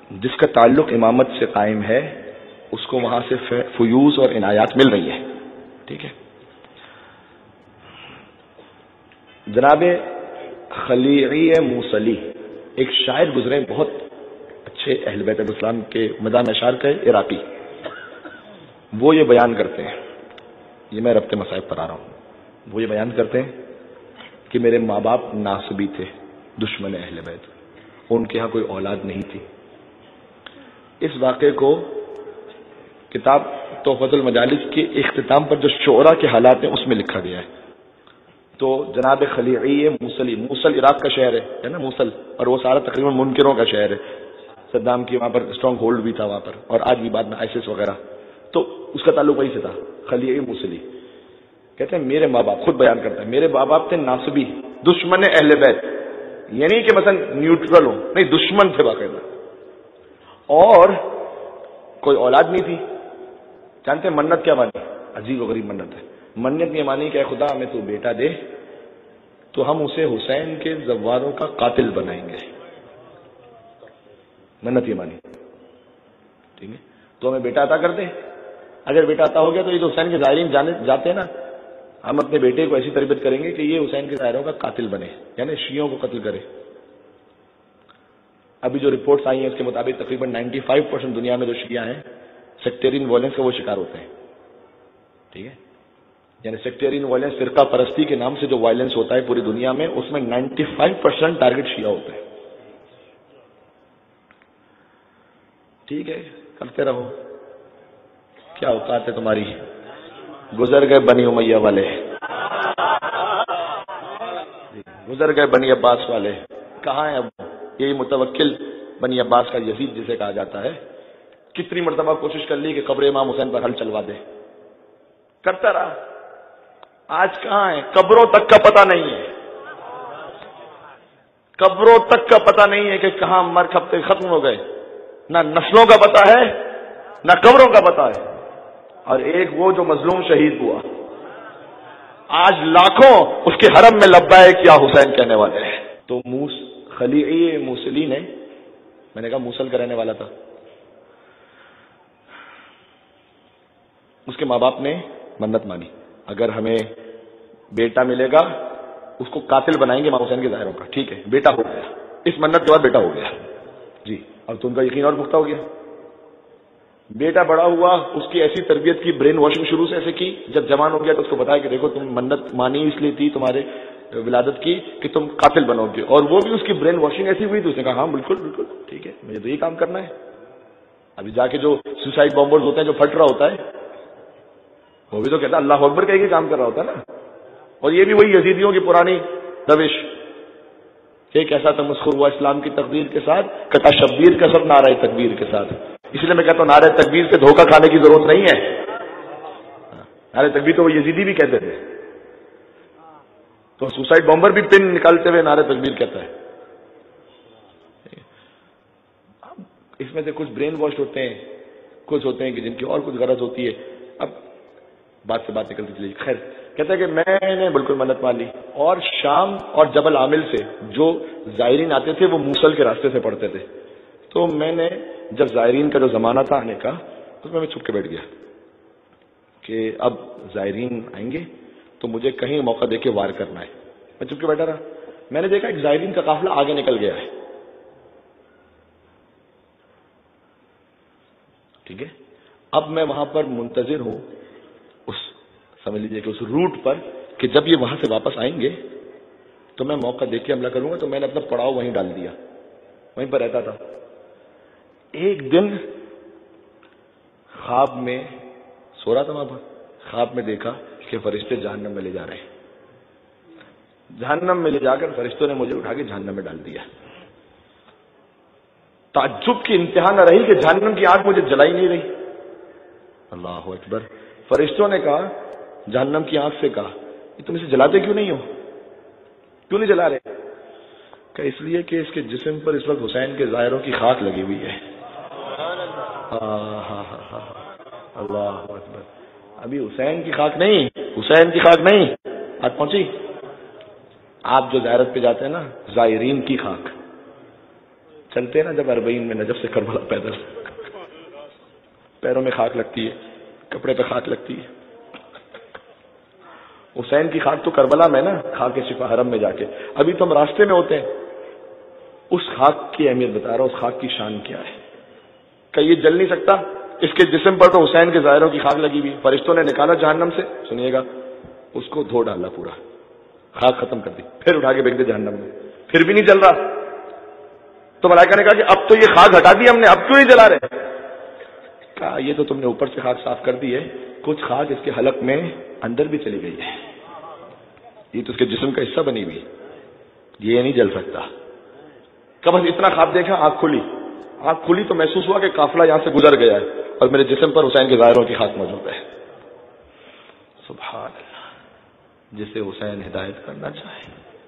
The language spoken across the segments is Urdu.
جس کا تعلق امامت سے قائم ہے اس کو وہاں سے فیوز اور عنایات مل رہی ہیں. ٹھیک ہے. جناب خلیعی موصلی ایک شاعر گزرے بہت اچھے اہل بیت الاسلام کے میدان اشعار کے عراقی. وہ یہ بیان کرتے ہیں، یہ میں ربط مصائب پر آ رہا ہوں، وہ یہ بیان کرتے ہیں کہ میرے ماں باپ ناصبی تھے، دشمن اہل بیت، ان کے ہاں کوئی اولاد نہیں تھی. اس واقعے کو کتاب تحفۃ المجالس کے اختتام پر جو شعراء کے حالات ہیں اس میں لکھا گیا ہے. تو جناب خلیعی موصلی، موصل عراق کا شہر ہے نا موصل، اور وہ سارا تقریباً منکروں کا شہر ہے. صدام کی وہاں پر اسٹرانگ ہولڈ بھی تھا وہاں پر، اور آج بھی بعد میں آئیسس وغیرہ، تو اس کا تعلق وہی سے تھا. خلیعی موصلی کہتے ہیں میرے ماں باپ، خود بیان کرتا ہے میرے ماں باپ تھے ناصبی، دشمن اہل بیت، یعنی کہ مثلا نیوٹرل ہو، نہیں دشمن تھے باقاعدہ، اور کوئی اولاد نہیں تھی. جانتے ہیں منت کیا مانی؟ عجیب و غریب منت ہے. منت یہ مانی کہ خدا ہمیں تو بیٹا دے تو ہم اسے حسین کے زواروں کا قاتل بنائیں گے. منت یہ مانی. ٹھیک ہے، تو ہمیں بیٹا عطا کر دے. اگر بیٹا عطا ہو گیا تو یہ تو حسین کے ظاہرین جاتے ہیں نا، ہم اپنے بیٹے کو ایسی تربیت کریں گے کہ یہ حسین کے ظاہروں کا قاتل بنے، یعنی شیعوں کو قتل کرے. ابھی جو رپورٹس آئی ہیں اس کے مطابق تقریباً 95% دنیا میں جو شیعہ ہیں سیکٹرین وائلنس کا وہ شکار ہوتے ہیں. ٹھیک ہے، یعنی سیکٹرین وائلنس، فرقہ پرستی کے نام سے جو وائلنس ہوتا ہے پوری دنیا میں، اس میں 95% ٹارگٹ شیعہ ہوتے ہیں. ٹھیک ہے، کرتے رہو، کیا اوقات ہے تمہاری. گزر گئے بنی امیہ والے، گزر گئے بنی عباس والے، کہاں ہیں اب؟ یہی متوکل بنی عباس کا یزید جسے کہا جاتا ہے، کتنی مرتبہ کوشش کر لی کہ قبر امام حسین پر حل چلوا دے، کرتا رہا. آج کہاں ہے؟ قبروں تک کا پتہ نہیں ہے، قبروں تک کا پتہ نہیں ہے کہ کہاں مر کھپتے ختم ہو گئے. نہ نسلوں کا پتہ ہے نہ قبروں کا پتہ ہے. اور ایک وہ جو مظلوم شہید ہوا، آج لاکھوں اس کے حرم میں لبیک یا حسین کہنے والے ہیں. تو خلیعی موصلی نے، میں نے کہا موصل کا رہنے والا تھا، اس کے ماں باپ نے منت مانی اگر ہمیں بیٹا ملے گا اس کو قاتل بنائیں گے امام حسین کے ظاہروں کا. ٹھیک ہے، بیٹا ہو گیا، اس منت کے بعد بیٹا ہو گیا. جی، اب تو ان کا یقین اور پختہ ہو گیا. بیٹا بڑا ہوا، اس کی ایسی تربیت کی، برین واشنگ شروع سے ایسے کی، جب جوان ہو گیا تو اس کو بتایا کہ دیکھو تم منت مانی اس لیے تھی تمہارے ولادت کی کہ تم قاتل بنو گے، اور وہ بھی اس کی برین واشنگ ایسی ہوئی تو اس نے کہا ہاں بالکل بالکل ٹھیک ہے، مجھے تو یہ کام کرنا ہے. ابھی جا کے جو سوسائڈ بامبرز ہوتے ہیں، جو پھٹ رہا ہوتا ہے، وہ بھی تو کہتا ہے اللہ اکبر کہہ کے کام کر رہا ہوتا ہے نا. اور یہ بھی وہی یزیدیوں کی پرانی روش کہ کیسا تمسخر ہوا اسلام کی تقدیر کے ساتھ، کٹا شبیر کا سب نعرہ تکبیر کے ساتھ. اس لیے میں کہتا ہوں نعرہ تکبیر سے دھوکہ کھانے کی ضرورت نہیں ہے. نعرہ تکبیر تو وہ یزیدی بھی کہتے تھے، تو سوسائڈ بامبر بھی پن نکالتے ہوئے نعرہ تکبیر کہتا ہے. اس میں سے کچھ برین واش ہوتے ہیں، کچھ ہوتے ہیں کہ جن کی اور کچھ غرض ہوتی ہے. اب بات سے بات نکلتی چلی. خیر، کہتا ہے کہ میں نے بالکل منت مان لی، اور شام اور جبل عامل سے جو زائرین آتے تھے وہ موصل کے راستے سے پڑھتے تھے. تو میں نے جب زائرین کا جو زمانہ تھا آنے کا، اس میں چھپ کے بیٹھ گیا کہ اب زائرین آئیں گے تو مجھے کہیں موقع دے کے وار کرنا ہے. میں چھپ کے بیٹھا رہا. میں نے دیکھا ایک زائرین کا قافلہ آگے نکل گیا ہے. ٹھیک ہے، اب میں وہاں پر منتظر ہوں، اس سمجھ لیجئے کہ اس روٹ پر، کہ جب یہ وہاں سے واپس آئیں گے تو میں موقع دیکھ کے حملہ کروں گا. تو میں نے اپنا پڑاؤ وہیں ڈال دیا، وہیں پر رہتا تھا. ایک دن خواب میں سو رہا تھا وہاں پر، خواب میں دیکھا کہ فرشتے جہنم میں لے جا رہے ہیں. جہنم میں لے جا کر فرشتوں نے مجھے اٹھا کے جہنم میں ڈال دیا. تعجب کی انتہا نہ رہی کہ جہنم کی آگ مجھے جلائی نہیں رہی. اللہ اکبر. فرشتوں نے کہا، جہنم کی آگ سے کہا، تم اسے جلاتے کیوں نہیں ہو، کیوں نہیں جلا رہے؟ کہ اس لیے کہ اس کے جسم پر اس وقت حسین کے ظاہروں کی خاک لگی ہوئی ہے. اللہ اکبر. ابھی حسین کی خاک نہیں، حسین کی خاک نہیں آج پہنچی. آپ جو زیارت پہ جاتے ہیں نا، زائرین کی خاک، چلتے ہیں نا جب 40 میں نجف سے کربلا پیدل، پیروں میں خاک لگتی ہے، کپڑے پہ خاک لگتی ہے. حسین کی خاک تو کربلا میں نا، خاک شفا حرم میں جا کے. ابھی تو ہم راستے میں ہوتے ہیں. اس خاک کی اہمیت بتا رہا ہوں، اس خاک کی شان کیا ہے. کہ یہ جل نہیں سکتا، اس کے جسم پر تو حسین کے ظاہروں کی خاک لگی ہوئی. فرشتوں نے نکالا جہنم سے، سنیے گا، اس کو دھو ڈالا، پورا خاک ختم کر دی، پھر اٹھا کے پھینک دے جہنم میں، پھر بھی نہیں جل رہا. تو ملائکہ نے کہا کہ اب تو یہ خاک ہٹا دی ہم نے، اب کیوں نہیں جلا رہے؟ کہا یہ تو تم نے اوپر سے خاک صاف کر دی ہے، کچھ خاک اس کے حلق میں اندر بھی چلی گئی ہے، یہ تو اس کے جسم کا حصہ بنی ہوئی، یہ نہیں جل سکتا. کب بس اتنا خواب دیکھا، آنکھ کھلی تو محسوس ہوا کہ قافلہ یہاں سے گزر گیا ہے اور میرے جسم پر حسین کے ظاہروں کی خاک موجود ہے. سبحان اللہ، جسے حسین ہدایت کرنا چاہے.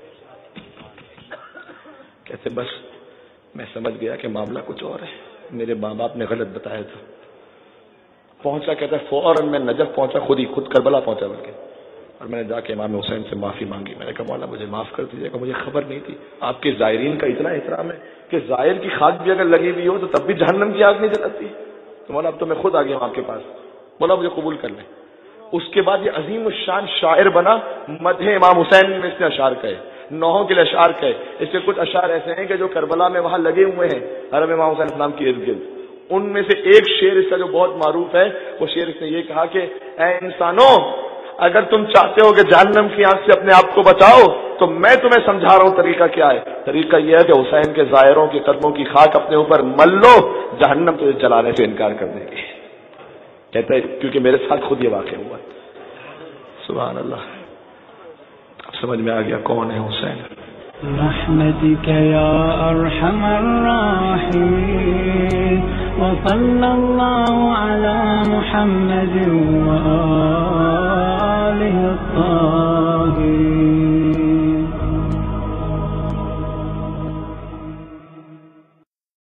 کہتے بس میں سمجھ گیا کہ معاملہ کچھ اور ہے، میرے ماں باپ نے غلط بتایا تھا. پہنچا، کہتا ہے فوراً میں نجف پہنچا، خود کربلا پہنچا بلکہ، اور میں نے جا کے امام حسین سے معافی مانگی. میں نے کہا مولا مجھے معاف کر دیجیے گا، مجھے خبر نہیں تھی. آپ کے زائرین کا اتنا احترام ہے کہ زائر کی خاک بھی اگر لگی ہوئی ہو تو تب بھی جہنم کی آگ نہیں جلاتی. تو مولا اب تو میں خود آ گیا ہوں آپ کے پاس، مولا مجھے قبول کر لیں. اس کے بعد یہ عظیم الشان شاعر بنا. مدح امام حسین میں اس نے اشعار کہے، نوحوں کے لیے اشعار کہے. اس کے کچھ اشعار ایسے ہیں کہ جو کربلا میں وہاں لگے ہوئے ہیں حرم امام حسین السلام کے ارد گرد. ان میں سے ایک شعر اس کا جو بہت معروف ہے، وہ شعر اس نے یہ کہا کہ اے انسانوں، اگر تم چاہتے ہو کہ جہنم کی آنکھ سے اپنے آپ کو بچاؤ تو میں تمہیں سمجھا رہا ہوں طریقہ کیا ہے. طریقہ یہ ہے کہ حسین کے ظاہروں کے قدموں کی خاک اپنے اوپر مل لو، جہنم تجھے جلانے سے انکار کر دے گی. کہتا ہے کیونکہ میرے ساتھ خود یہ واقع ہوا. سبحان اللہ. اب سمجھ میں آ گیا کون ہے حسین. رحمتك يا أرحم الراحمين وصلى الله على محمد وآله الطاهرين.